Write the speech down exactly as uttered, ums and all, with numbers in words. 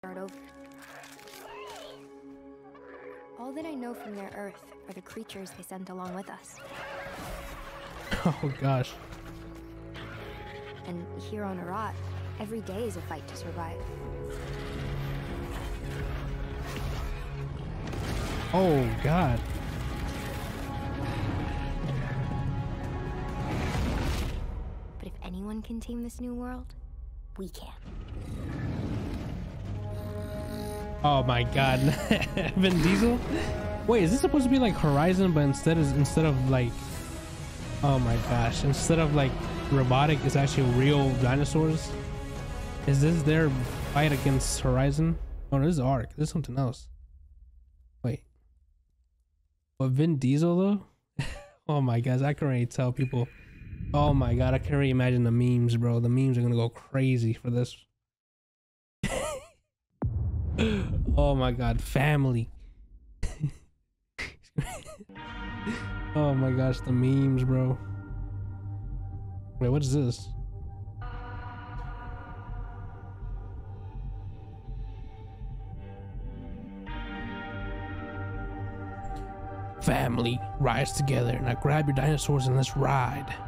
start over. All that I know from their Earth are the creatures they sent along with us. Oh gosh. And here on Arat, every day is a fight to survive. Oh god. But if anyone can tame this new world, we can. Oh my god. Vin Diesel? Wait, is this supposed to be like Horizon, but instead of instead of like, oh my gosh, instead of like robotic, it's actually real dinosaurs? Is this their fight against Horizon? Oh no, this is Ark. This is something else. Wait. But Vin Diesel though? Oh my gosh, I can already tell people. Oh my god, I can already imagine the memes, bro. The memes are gonna go crazy for this. Oh my god, family. Oh my gosh, the memes, bro. Wait, what is this? Family, rise together. Now grab your dinosaurs and let's ride.